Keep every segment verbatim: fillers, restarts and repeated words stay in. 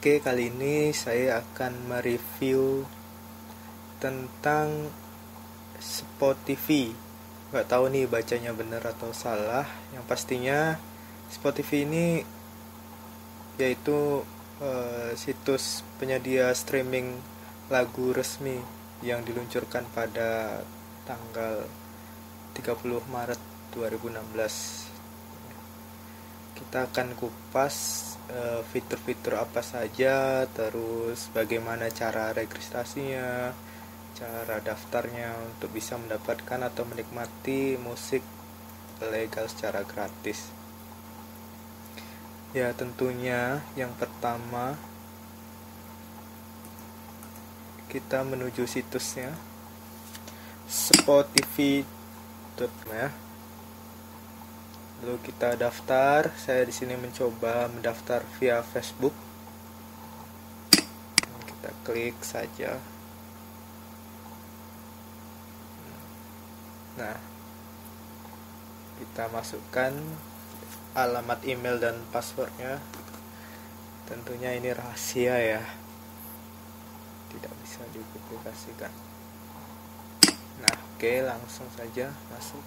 Oke, kali ini saya akan mereview tentang Spotify. Gak tahu nih bacanya benar atau salah. Yang pastinya Spotify ini yaitu uh, situs penyedia streaming lagu resmi yang diluncurkan pada tanggal tiga puluh Maret dua ribu enam belas. Kita akan kupas uh, fitur-fitur apa saja, terus bagaimana cara registrasinya, cara daftarnya untuk bisa mendapatkan atau menikmati musik legal secara gratis. Ya, tentunya yang pertama kita menuju situsnya spotify dot com ya. Lalu kita daftar. Saya di sini mencoba mendaftar via Facebook. Kita klik saja. Nah, kita masukkan alamat email dan passwordnya. Tentunya ini rahasia ya, tidak bisa dipublikasikan. Nah, oke, langsung saja masuk.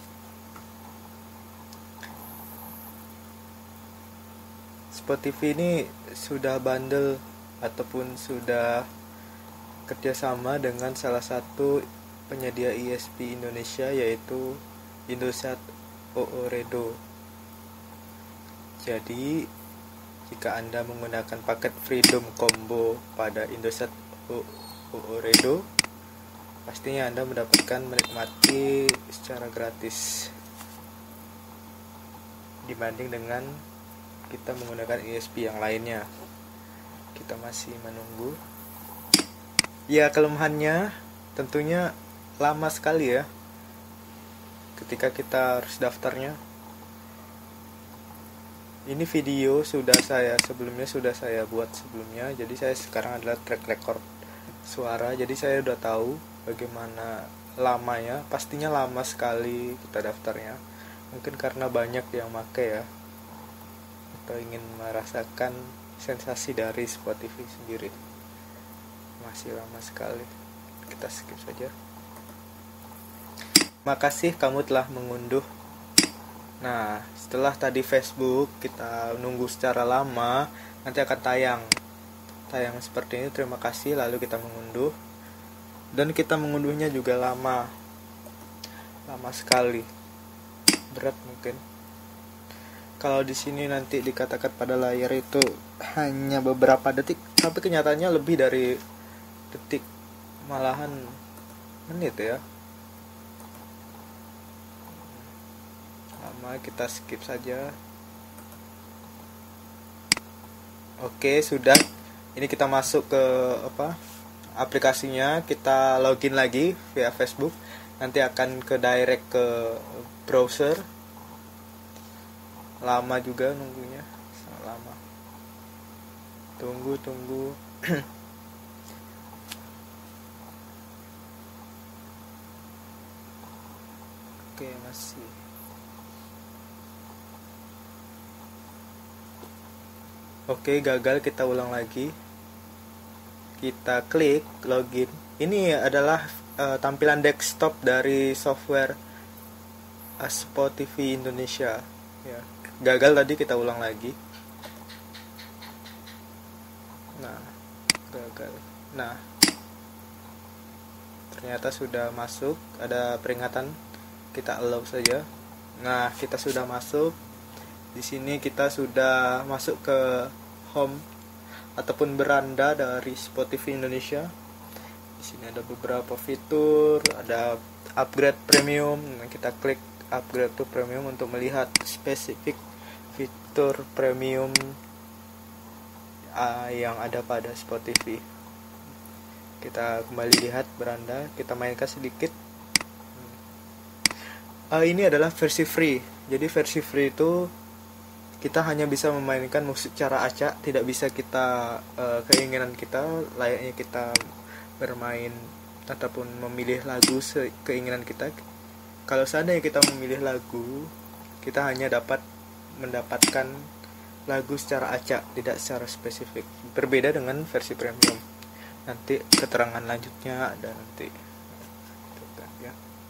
Spotify ini sudah bundle ataupun sudah kerjasama dengan salah satu penyedia I S P Indonesia, yaitu Indosat Ooredoo. Jadi jika Anda menggunakan paket Freedom Combo pada Indosat Ooredoo, pastinya Anda mendapatkan menikmati secara gratis dibanding dengan kita menggunakan I S P yang lainnya. Kita masih menunggu. Ya, kelemahannya tentunya lama sekali ya ketika kita harus daftarnya. Ini video sudah saya sebelumnya sudah saya buat sebelumnya. Jadi saya sekarang adalah track record suara. Jadi saya udah tahu bagaimana lamanya. Pastinya lama sekali kita daftarnya. Mungkin karena banyak yang pakai ya, atau ingin merasakan sensasi dari Spotify sendiri. Masih lama sekali. Kita skip saja. Makasih kamu telah mengunduh. Nah, setelah tadi Facebook kita nunggu secara lama, nanti akan tayang tayang seperti ini. Terima kasih. Lalu kita mengunduh, dan kita mengunduhnya juga lama lama sekali, berat mungkin. Kalau di sini nanti dikatakan pada layar itu hanya beberapa detik, tapi kenyataannya lebih dari detik, malahan menit ya. Lama, kita skip saja. Oke, sudah. Ini kita masuk ke apa? Aplikasinya, kita login lagi via Facebook. Nanti akan ke direct ke browser. Lama juga nunggunya, sangat lama. Tunggu, tunggu. Oke, masih. Oke, gagal, kita ulang lagi. Kita klik login. Ini adalah uh, tampilan desktop dari software uh, Spotify Indonesia. Ya, gagal tadi, kita ulang lagi. Nah, gagal. Nah, ternyata sudah masuk. Ada peringatan, kita allow saja. Nah, kita sudah masuk. Di sini kita sudah masuk ke home ataupun beranda dari Spotify Indonesia. Di sini ada beberapa fitur, ada upgrade premium. Nah, kita klik upgrade to premium untuk melihat spesifik fitur premium uh, yang ada pada Spotify. Kita kembali lihat beranda, kita mainkan sedikit. Uh, ini adalah versi free. Jadi versi free itu kita hanya bisa memainkan musik secara acak, tidak bisa kita uh, keinginan kita, layaknya kita bermain ataupun memilih lagu keinginan kita. Kalau seandainya kita memilih lagu, kita hanya dapat mendapatkan lagu secara acak, tidak secara spesifik. Berbeda dengan versi premium. Nanti keterangan lanjutnya ada nanti. Ya.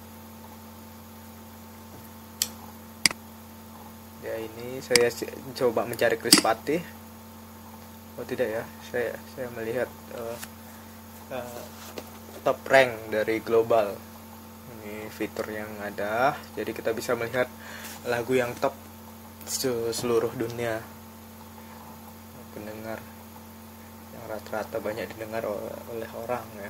Ya, ini saya coba mencari Krispatih. Oh tidak ya, saya saya melihat uh, uh, top rank dari global. Ini fitur yang ada, jadi kita bisa melihat lagu yang top seluruh dunia, pendengar yang rata-rata banyak didengar oleh orang ya.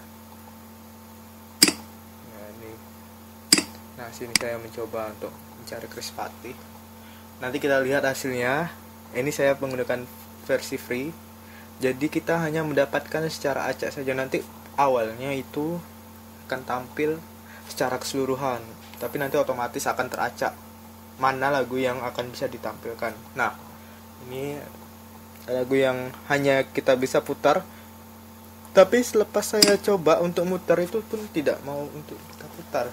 Nah, ini. Nah, sini saya mencoba untuk mencari Krispatih. Nanti kita lihat hasilnya. Ini saya menggunakan versi free. Jadi kita hanya mendapatkan secara acak saja. Nanti awalnya itu akan tampil secara keseluruhan, tapi nanti otomatis akan teracak mana lagu yang akan bisa ditampilkan. Nah, ini lagu yang hanya kita bisa putar, tapi selepas saya coba untuk mutar itu pun tidak mau untuk kita putar.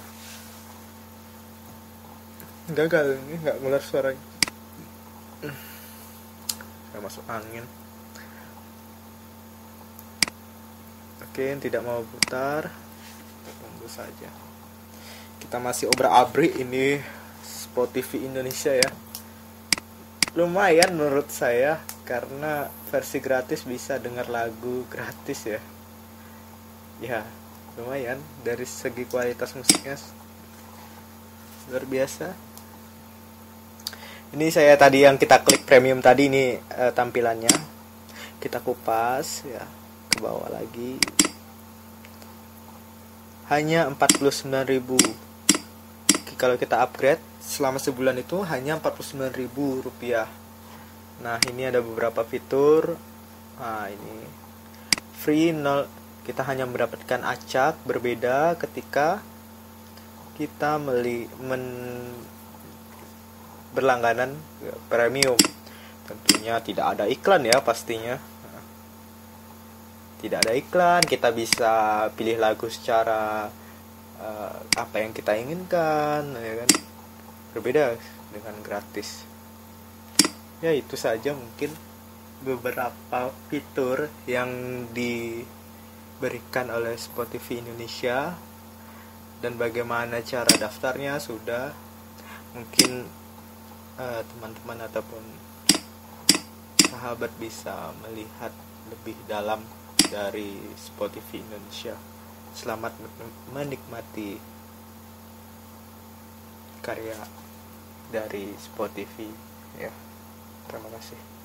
Gagal, ini nggak ngeluar suaranya. Saya masuk angin. Oke, tidak mau putar. Tunggu saja. Kita masih obrak-abrik ini Spotify Indonesia ya. Lumayan menurut saya, karena versi gratis bisa dengar lagu gratis ya. Ya, lumayan dari segi kualitas musiknya luar biasa. Ini saya tadi yang kita klik premium tadi, ini uh, tampilannya. Kita kupas ya, ke bawah lagi. Hanya empat puluh sembilan ribu. Kalau kita upgrade selama sebulan itu hanya empat puluh sembilan ribu rupiah. Nah, ini ada beberapa fitur. Nah, ini free nol. Kita hanya mendapatkan acak, berbeda ketika kita meli men berlangganan premium. Tentunya tidak ada iklan ya pastinya. Tidak ada iklan, kita bisa pilih lagu secara uh, apa yang kita inginkan, ya kan? Berbeda dengan gratis. Ya, itu saja mungkin beberapa fitur yang diberikan oleh Spotify Indonesia, dan bagaimana cara daftarnya sudah mungkin uh, teman-teman ataupun sahabat bisa melihat lebih dalam dari Spotify Indonesia. Selamat menikmati karya dari Spotify ya. Terima kasih.